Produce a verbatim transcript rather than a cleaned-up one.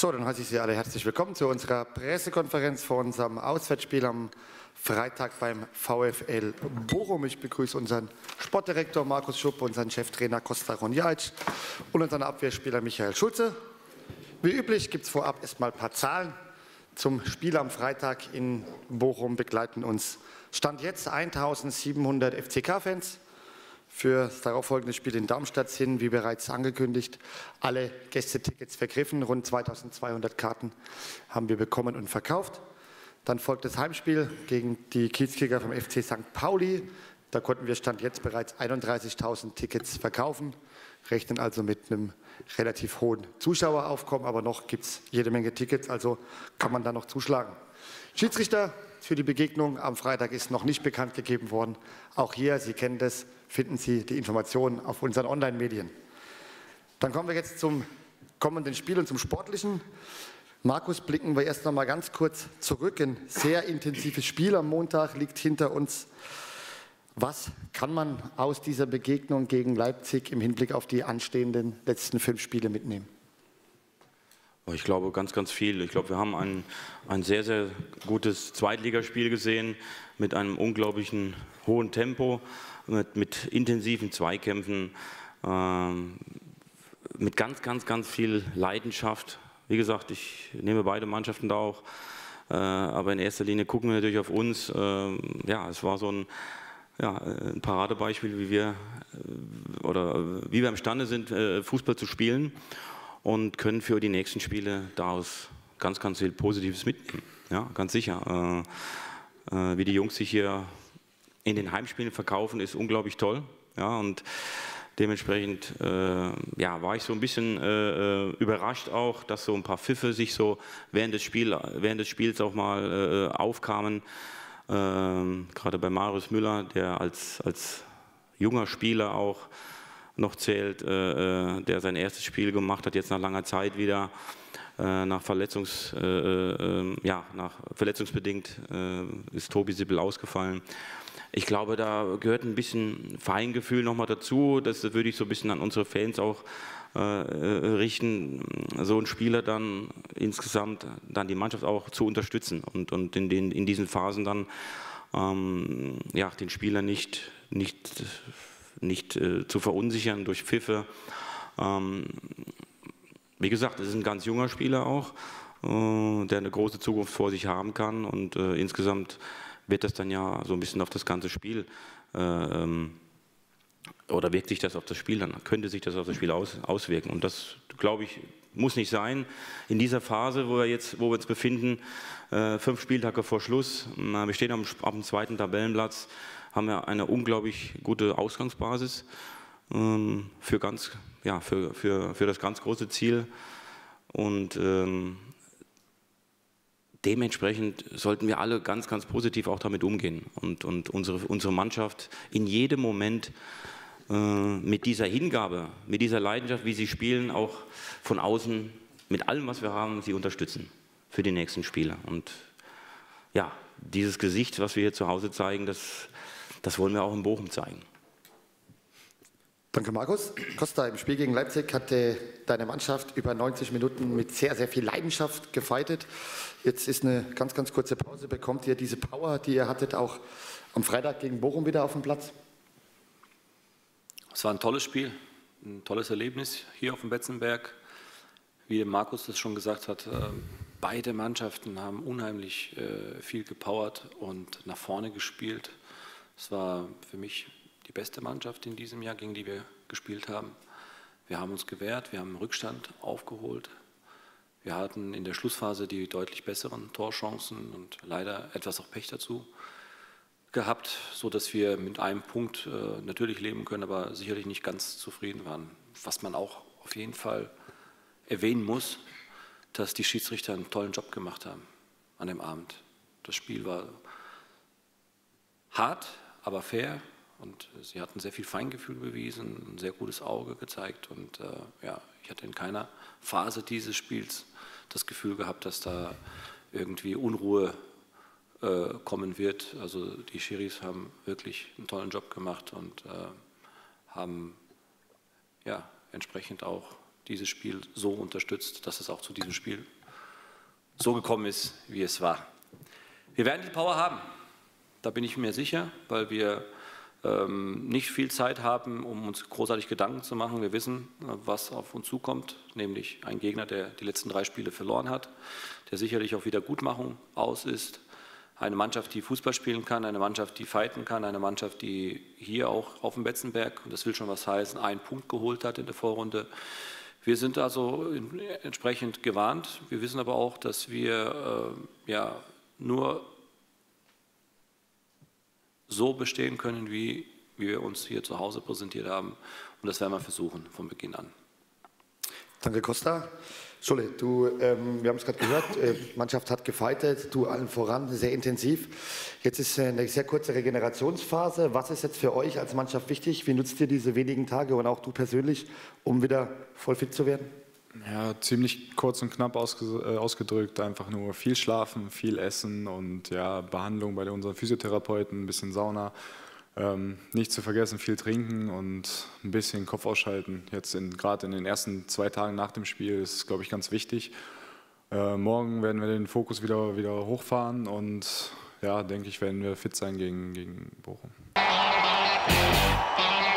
So, dann heiße ich Sie alle herzlich willkommen zu unserer Pressekonferenz vor unserem Auswärtsspiel am Freitag beim VfL Bochum. Ich begrüße unseren Sportdirektor Markus Schupp, unseren Cheftrainer Costa Ronjaic und unseren Abwehrspieler Michael Schulze. Wie üblich gibt es vorab erstmal ein paar Zahlen zum Spiel am Freitag in Bochum. Begleiten uns Stand jetzt eintausendsiebenhundert F C K-Fans. Für das darauffolgende Spiel in Darmstadt sind, wie bereits angekündigt, alle Gästetickets vergriffen. Rund zweitausendzweihundert Karten haben wir bekommen und verkauft. Dann folgt das Heimspiel gegen die Kiezkicker vom F C Sankt Pauli. Da konnten wir Stand jetzt bereits einunddreißigtausend Tickets verkaufen, rechnen also mit einem relativ hohen Zuschaueraufkommen, aber noch gibt es jede Menge Tickets, also kann man da noch zuschlagen. Schiedsrichter für die Begegnung am Freitag ist noch nicht bekannt gegeben worden. Auch hier, Sie kennen das, finden Sie die Informationen auf unseren Online-Medien. Dann kommen wir jetzt zum kommenden Spiel und zum Sportlichen. Markus, blicken wir erst noch mal ganz kurz zurück. Ein sehr intensives Spiel am Montag liegt hinter uns. Was kann man aus dieser Begegnung gegen Leipzig im Hinblick auf die anstehenden letzten fünf Spiele mitnehmen? Ich glaube, ganz, ganz viel. Ich glaube, wir haben ein, ein sehr, sehr gutes Zweitligaspiel gesehen mit einem unglaublichen hohen Tempo, mit, mit intensiven Zweikämpfen, ähm, mit ganz, ganz, ganz viel Leidenschaft. Wie gesagt, ich nehme beide Mannschaften da auch, äh, aber in erster Linie gucken wir natürlich auf uns. Äh, ja, es war so ein, ja, ein Paradebeispiel, wie wir, äh, oder, wie wir imstande sind, äh, Fußball zu spielen. Und können für die nächsten Spiele daraus ganz, ganz viel Positives mitnehmen. Ja, ganz sicher. Äh, äh, wie die Jungs sich hier in den Heimspielen verkaufen, ist unglaublich toll. Ja, und dementsprechend äh, ja, war ich so ein bisschen äh, überrascht auch, dass so ein paar Pfiffe sich so während des, Spiel, während des Spiels auch mal äh, aufkamen. Äh, gerade bei Marius Müller, der als, als junger Spieler auch noch zählt, äh, der sein erstes Spiel gemacht hat, jetzt nach langer Zeit wieder, äh, nach, Verletzungs, äh, äh, ja, nach verletzungsbedingt äh, ist Tobi Sippel ausgefallen. Ich glaube, da gehört ein bisschen Feingefühl nochmal dazu, das würde ich so ein bisschen an unsere Fans auch äh, richten, so einen Spieler dann insgesamt, dann die Mannschaft auch zu unterstützen und, und in, den, in diesen Phasen dann ähm, ja, den Spieler nicht, nicht nicht äh, zu verunsichern durch Pfiffe. Ähm, wie gesagt, es ist ein ganz junger Spieler auch, äh, der eine große Zukunft vor sich haben kann und äh, insgesamt wird das dann ja so ein bisschen auf das ganze Spiel äh, ähm, oder wirkt sich das auf das Spiel dann, könnte sich das auf das Spiel aus, auswirken und das, glaube ich, muss nicht sein. In dieser Phase, wo wir jetzt, wo wir uns befinden, äh, fünf Spieltage vor Schluss, äh, wir stehen am, am zweiten Tabellenplatz, haben wir eine unglaublich gute Ausgangsbasis ähm, für, ganz, ja, für, für, für das ganz große Ziel. Und ähm, dementsprechend sollten wir alle ganz, ganz positiv auch damit umgehen und, und unsere, unsere Mannschaft in jedem Moment äh, mit dieser Hingabe, mit dieser Leidenschaft, wie sie spielen, auch von außen mit allem, was wir haben, sie unterstützen für die nächsten Spiele. Und ja, dieses Gesicht, was wir hier zu Hause zeigen, das Das wollen wir auch in Bochum zeigen. Danke, Markus. Costa, im Spiel gegen Leipzig hatte deine Mannschaft über neunzig Minuten mit sehr, sehr viel Leidenschaft gefeitet. Jetzt ist eine ganz, ganz kurze Pause. Bekommt ihr diese Power, die ihr hattet, auch am Freitag gegen Bochum wieder auf den Platz? Es war ein tolles Spiel, ein tolles Erlebnis hier auf dem Betzenberg. Wie Markus das schon gesagt hat, beide Mannschaften haben unheimlich viel gepowert und nach vorne gespielt. Es war für mich die beste Mannschaft in diesem Jahr, gegen die wir gespielt haben. Wir haben uns gewehrt, wir haben einen Rückstand aufgeholt. Wir hatten in der Schlussphase die deutlich besseren Torchancen und leider etwas auch Pech dazu gehabt, sodass wir mit einem Punkt äh, natürlich leben können, aber sicherlich nicht ganz zufrieden waren. Was man auch auf jeden Fall erwähnen muss, dass die Schiedsrichter einen tollen Job gemacht haben an dem Abend. Das Spiel war hart, aber fair und sie hatten sehr viel Feingefühl bewiesen, ein sehr gutes Auge gezeigt und äh, ja, ich hatte in keiner Phase dieses Spiels das Gefühl gehabt, dass da irgendwie Unruhe äh, kommen wird. Also die Schiris haben wirklich einen tollen Job gemacht und äh, haben ja, entsprechend auch dieses Spiel so unterstützt, dass es auch zu diesem Spiel so gekommen ist, wie es war. Wir werden die Power haben, da bin ich mir sicher, weil wir ähm, nicht viel Zeit haben, um uns großartig Gedanken zu machen. Wir wissen, was auf uns zukommt, nämlich ein Gegner, der die letzten drei Spiele verloren hat, der sicherlich auf Wiedergutmachung aus ist. Eine Mannschaft, die Fußball spielen kann, eine Mannschaft, die fighten kann, eine Mannschaft, die hier auch auf dem Betzenberg, und das will schon was heißen, einen Punkt geholt hat in der Vorrunde. Wir sind also entsprechend gewarnt. Wir wissen aber auch, dass wir äh, ja, nur so bestehen können, wie, wie wir uns hier zu Hause präsentiert haben. Und das werden wir versuchen von Beginn an. Danke, Costa. Scholle, du, ähm, wir haben es gerade gehört, äh, Mannschaft hat gefightet, du allen voran, sehr intensiv. Jetzt ist eine sehr kurze Regenerationsphase. Was ist jetzt für euch als Mannschaft wichtig? Wie nutzt ihr diese wenigen Tage und auch du persönlich, um wieder voll fit zu werden? Ja, ziemlich kurz und knapp ausge äh, ausgedrückt, einfach nur viel schlafen, viel essen und ja, Behandlung bei unseren Physiotherapeuten, ein bisschen Sauna. Ähm, nicht zu vergessen, viel trinken und ein bisschen Kopf ausschalten. Jetzt gerade in den ersten zwei Tagen nach dem Spiel ist, glaube ich, ganz wichtig. Äh, morgen werden wir den Fokus wieder, wieder hochfahren und ja, denke ich, werden wir fit sein gegen, gegen Bochum.